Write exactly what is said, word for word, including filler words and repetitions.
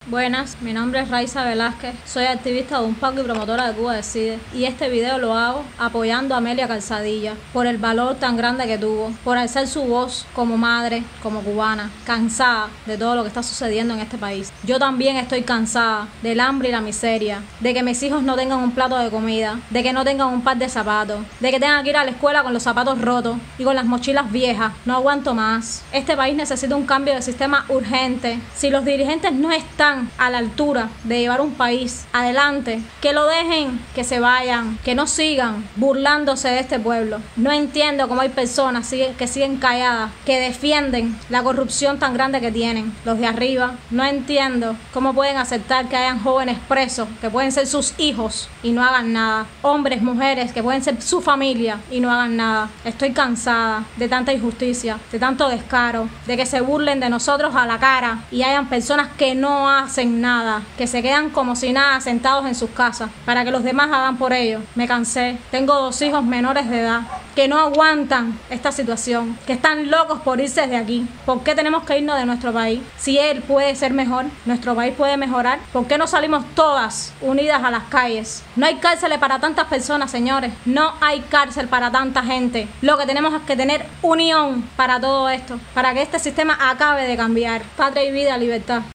Buenas, mi nombre es Raiza Velázquez, soy activista de UNPACO y promotora de Cuba Decide, y este video lo hago apoyando a Amelia Calzadilla por el valor tan grande que tuvo, por alzar su voz como madre, como cubana, cansada de todo lo que está sucediendo en este país. Yo también estoy cansada del hambre y la miseria, de que mis hijos no tengan un plato de comida, de que no tengan un par de zapatos, de que tengan que ir a la escuela con los zapatos rotos y con las mochilas viejas. No aguanto más. Este país necesita un cambio de sistema urgente. Si los dirigentes no están a la altura de llevar un país adelante, que lo dejen, que se vayan, que no sigan burlándose de este pueblo. No entiendo cómo hay personas que siguen calladas, que defienden la corrupción tan grande que tienen los de arriba. No entiendo cómo pueden aceptar que hayan jóvenes presos, que pueden ser sus hijos y no hagan nada. Hombres, mujeres, que pueden ser su familia y no hagan nada. Estoy cansada de tanta injusticia, de tanto descaro, de que se burlen de nosotros a la cara y hayan personas que no hacen nada, que se quedan como si nada sentados en sus casas para que los demás hagan por ellos. Me cansé. Tengo dos hijos menores de edad que no aguantan esta situación, que están locos por irse de aquí. ¿Por qué tenemos que irnos de nuestro país? Si él puede ser mejor, nuestro país puede mejorar, ¿por qué no salimos todas unidas a las calles? No hay cárceles para tantas personas, señores. No hay cárcel para tanta gente. Lo que tenemos es que tener unión para todo esto, para que este sistema acabe de cambiar. Patria y vida, libertad.